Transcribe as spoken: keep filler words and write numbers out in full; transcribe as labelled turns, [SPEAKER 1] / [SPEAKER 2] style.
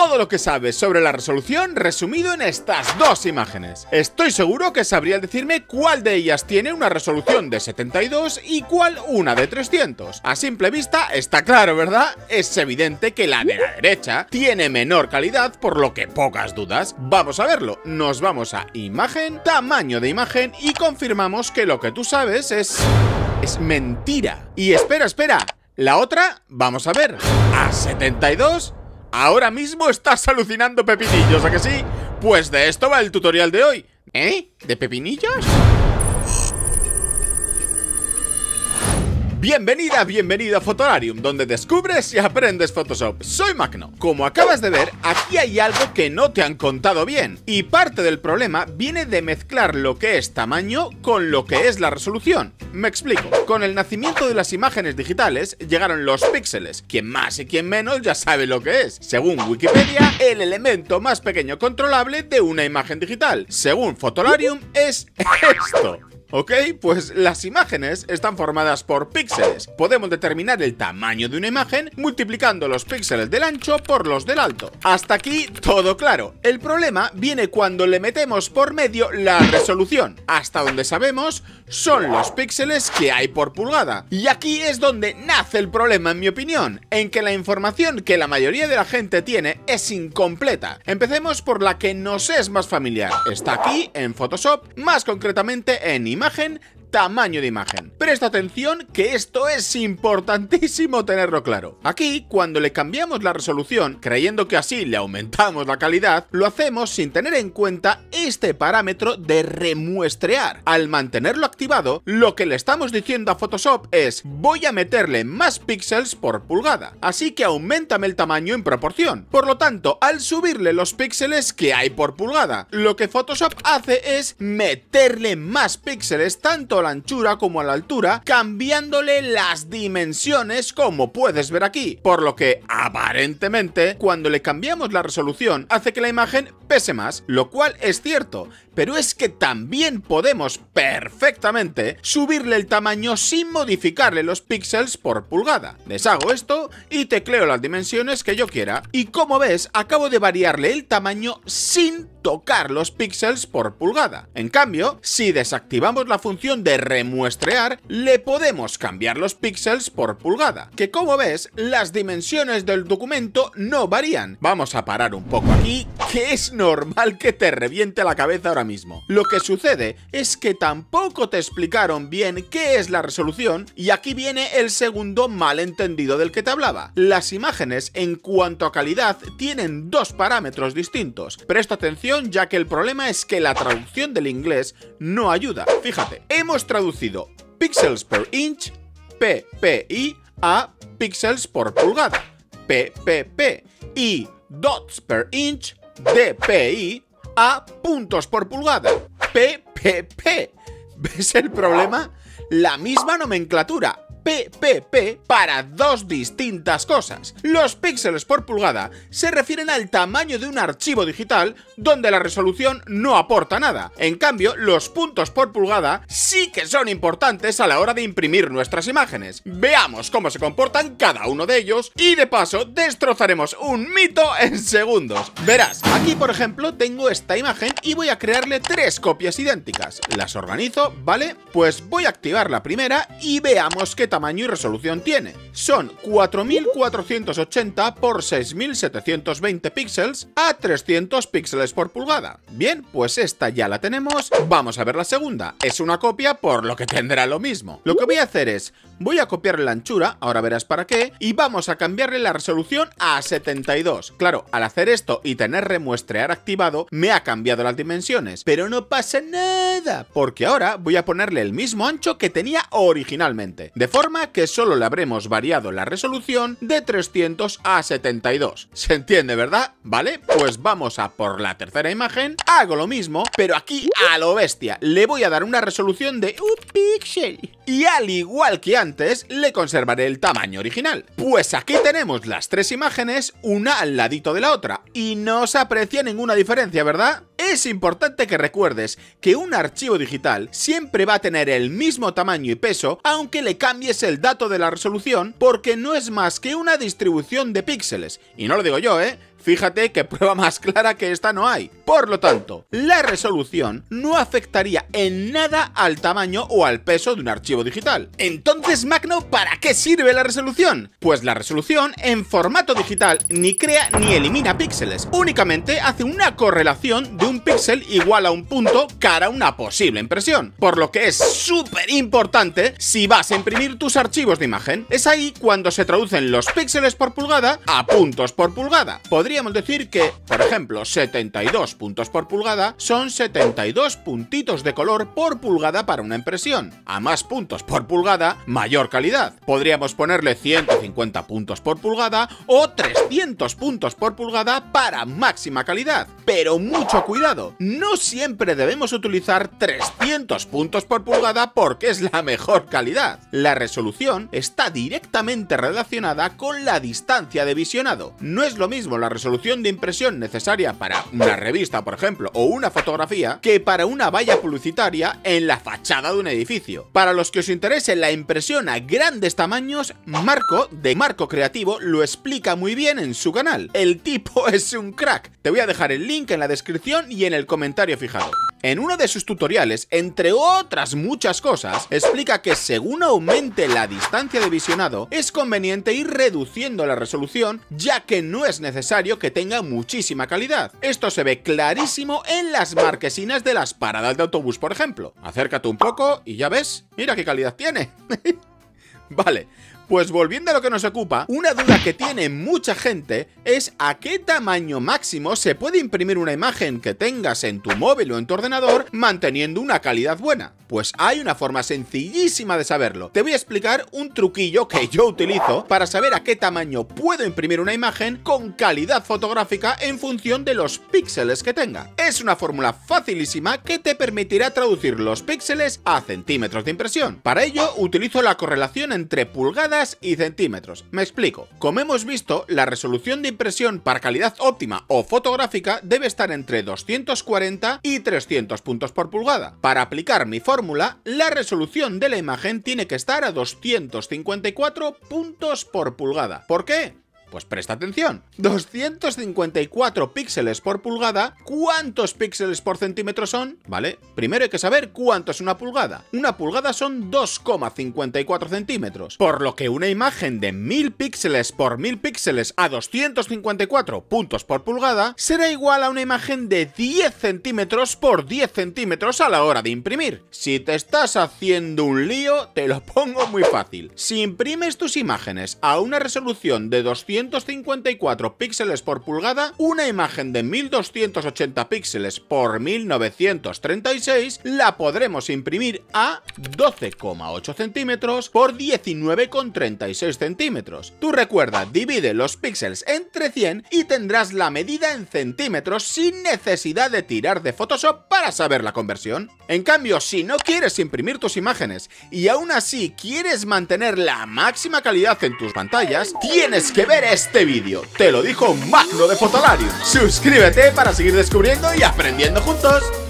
[SPEAKER 1] todo lo que sabes sobre la resolución resumido en estas dos imágenes. Estoy seguro que sabrías decirme cuál de ellas tiene una resolución de setenta y dos y cuál una de trescientos. A simple vista está claro, ¿verdad? Es evidente que la de la derecha tiene menor calidad, por lo que pocas dudas. Vamos a verlo. Nos vamos a imagen, tamaño de imagen y confirmamos que lo que tú sabes es... es mentira. Y espera, espera. La otra, vamos a ver. ¿A setenta y dos? Ahora mismo estás alucinando, pepinillos, ¿a que sí? Pues de esto va el tutorial de hoy. ¿Eh? ¿De pepinillos? Bienvenida, bienvenido a Fotolarium, donde descubres y aprendes Photoshop. Soy Magno. Como acabas de ver, aquí hay algo que no te han contado bien. Y parte del problema viene de mezclar lo que es tamaño con lo que es la resolución. Me explico. Con el nacimiento de las imágenes digitales llegaron los píxeles. Quien más y quien menos ya sabe lo que es. Según Wikipedia, el elemento más pequeño controlable de una imagen digital. Según Fotolarium, es esto. Ok, pues las imágenes están formadas por píxeles. Podemos determinar el tamaño de una imagen multiplicando los píxeles del ancho por los del alto. Hasta aquí todo claro. El problema viene cuando le metemos por medio la resolución. Hasta donde sabemos son los píxeles que hay por pulgada. Y aquí es donde nace el problema, en mi opinión, en que la información que la mayoría de la gente tiene es incompleta. Empecemos por la que nos es más familiar. Está aquí en Photoshop, más concretamente en imagen, tamaño de imagen. Presta atención que esto es importantísimo tenerlo claro. Aquí, cuando le cambiamos la resolución, creyendo que así le aumentamos la calidad, lo hacemos sin tener en cuenta este parámetro de remuestrear. Al mantenerlo activado, lo que le estamos diciendo a Photoshop es: voy a meterle más píxeles por pulgada, así que auméntame el tamaño en proporción. Por lo tanto, al subirle los píxeles que hay por pulgada, lo que Photoshop hace es meterle más píxeles tanto a la anchura como a la altura, cambiándole las dimensiones, como puedes ver aquí, por lo que aparentemente cuando le cambiamos la resolución hace que la imagen pese más, lo cual es cierto, pero es que también podemos perfectamente subirle el tamaño sin modificarle los píxeles por pulgada. Deshago esto y tecleo las dimensiones que yo quiera, y como ves acabo de variarle el tamaño sin tocar los píxeles por pulgada. En cambio, si desactivamos la función de remuestrear, le podemos cambiar los píxeles por pulgada, que como ves, las dimensiones del documento no varían. Vamos a parar un poco aquí, que es normal que te reviente la cabeza ahora mismo. Lo que sucede es que tampoco te explicaron bien qué es la resolución, y aquí viene el segundo malentendido del que te hablaba. Las imágenes, en cuanto a calidad, tienen dos parámetros distintos. Presta atención, ya que el problema es que la traducción del inglés no ayuda. Fíjate, hemos traducido pixels per inch, P P I, a píxeles por pulgada, P P P, y dots per inch, D P I, a puntos por pulgada, P P P. ¿Ves el problema? La misma nomenclatura, P P P, para dos distintas cosas. Los píxeles por pulgada se refieren al tamaño de un archivo digital donde la resolución no aporta nada. En cambio, los puntos por pulgada sí que son importantes a la hora de imprimir nuestras imágenes. Veamos cómo se comportan cada uno de ellos y de paso destrozaremos un mito en segundos. Verás, aquí por ejemplo tengo esta imagen y voy a crearle tres copias idénticas. Las organizo, ¿vale? Pues voy a activar la primera y veamos qué tamaño y resolución tiene. Son cuatro mil cuatrocientos ochenta por seis mil setecientos veinte píxeles a trescientos píxeles por pulgada. Bien, pues esta ya la tenemos. Vamos a ver la segunda. Es una copia, por lo que tendrá lo mismo. Lo que voy a hacer es, voy a copiarle la anchura, ahora verás para qué, y vamos a cambiarle la resolución a setenta y dos. Claro, al hacer esto y tener remuestrear activado, me ha cambiado las dimensiones, pero no pasa nada, porque ahora voy a ponerle el mismo ancho que tenía originalmente, de forma que solo le habremos variado la resolución de trescientos a setenta y dos. ¿Se entiende, verdad? ¿Vale? Pues vamos a por la tercera imagen, hago lo mismo, pero aquí a lo bestia, le voy a dar una resolución de un píxel. Y al igual que antes, le conservaré el tamaño original. Pues aquí tenemos las tres imágenes, una al ladito de la otra, y no se aprecia ninguna diferencia, ¿verdad? Es importante que recuerdes que un archivo digital siempre va a tener el mismo tamaño y peso, aunque le cambies el dato de la resolución, porque no es más que una distribución de píxeles. Y no lo digo yo, ¿eh? Fíjate que prueba más clara que esta no hay. Por lo tanto, la resolución no afectaría en nada al tamaño o al peso de un archivo digital. Entonces, Macno, ¿para qué sirve la resolución? Pues la resolución en formato digital ni crea ni elimina píxeles, únicamente hace una correlación de un píxel igual a un punto cara a una posible impresión, por lo que es súper importante si vas a imprimir tus archivos de imagen. Es ahí cuando se traducen los píxeles por pulgada a puntos por pulgada. Podríamos decir que, por ejemplo, setenta y dos puntos por pulgada son setenta y dos puntitos de color por pulgada para una impresión. A más puntos por pulgada, mayor calidad. Podríamos ponerle ciento cincuenta puntos por pulgada o trescientos puntos por pulgada para máxima calidad. Pero mucho cuidado, no siempre debemos utilizar trescientos puntos por pulgada porque es la mejor calidad. La resolución está directamente relacionada con la distancia de visionado. No es lo mismo la resolución de impresión necesaria para una revista, por ejemplo, o una fotografía, que para una valla publicitaria en la fachada de un edificio. Para los que os interese la impresión a grandes tamaños, Marco, de Marco Creativo, lo explica muy bien en su canal. El tipo es un crack. Te voy a dejar el link en la descripción y en el comentario fijado. En uno de sus tutoriales, entre otras muchas cosas, explica que según aumente la distancia de visionado, es conveniente ir reduciendo la resolución, ya que no es necesario que tenga muchísima calidad. Esto se ve clarísimo en las marquesinas de las paradas de autobús, por ejemplo. Acércate un poco y ya ves, mira qué calidad tiene. Vale. Pues volviendo a lo que nos ocupa, una duda que tiene mucha gente es a qué tamaño máximo se puede imprimir una imagen que tengas en tu móvil o en tu ordenador manteniendo una calidad buena. Pues hay una forma sencillísima de saberlo. Te voy a explicar un truquillo que yo utilizo para saber a qué tamaño puedo imprimir una imagen con calidad fotográfica en función de los píxeles que tenga. Es una fórmula facilísima que te permitirá traducir los píxeles a centímetros de impresión. Para ello utilizo la correlación entre pulgadas y centímetros. Me explico. Como hemos visto, la resolución de impresión para calidad óptima o fotográfica debe estar entre doscientos cuarenta y trescientos puntos por pulgada. Para aplicar mi fórmula, la resolución de la imagen tiene que estar a doscientos cincuenta y cuatro puntos por pulgada. ¿Por qué? Pues presta atención, doscientos cincuenta y cuatro píxeles por pulgada, ¿cuántos píxeles por centímetro son? ¿Vale? Primero hay que saber cuánto es una pulgada. Una pulgada son dos coma cincuenta y cuatro centímetros, por lo que una imagen de mil píxeles por mil píxeles a doscientos cincuenta y cuatro puntos por pulgada será igual a una imagen de diez centímetros por diez centímetros a la hora de imprimir. Si te estás haciendo un lío, te lo pongo muy fácil. Si imprimes tus imágenes a una resolución de doscientos cincuenta y cuatro píxeles por pulgada, una imagen de mil doscientos ochenta píxeles por mil novecientos treinta y seis la podremos imprimir a doce coma ocho centímetros por diecinueve coma treinta y seis centímetros. Tú recuerda, divide los píxeles entre cien y tendrás la medida en centímetros sin necesidad de tirar de Photoshop para saber la conversión. En cambio, si no quieres imprimir tus imágenes y aún así quieres mantener la máxima calidad en tus pantallas, tienes que ver este vídeo. Te lo dijo Macno de Fotolarium. Suscríbete para seguir descubriendo y aprendiendo juntos.